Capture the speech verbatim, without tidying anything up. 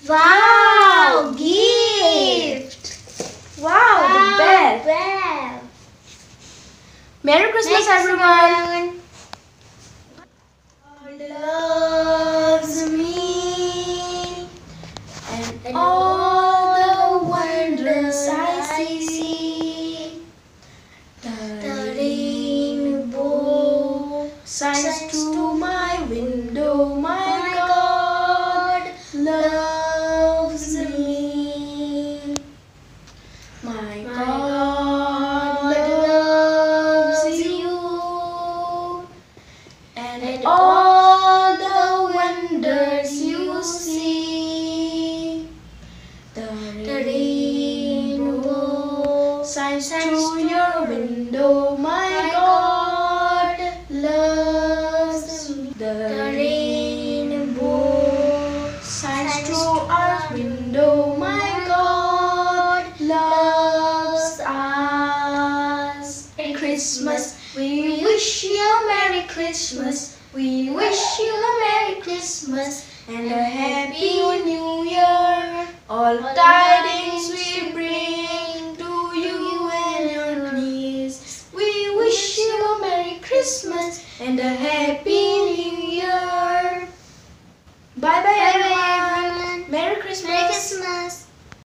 Wow, gift! Wow, wow, the bell. bell. Merry Christmas, Next, everyone. God loves me and, and all the wonders I see. The, the rainbow shines through my window. My God loves me. My God loves you and all the wonders you see. The rainbow shines through your window. My God loves me. The rainbow shines through our window. My God loves us. Merry Christmas. We wish you a Merry Christmas. We wish you a Merry Christmas and a Happy New Year. All tidings we bring to you and your niece. We wish you a Merry Christmas and a Happy New Year. Bye bye, Bye everyone. bye everyone. Merry Christmas. Merry Christmas.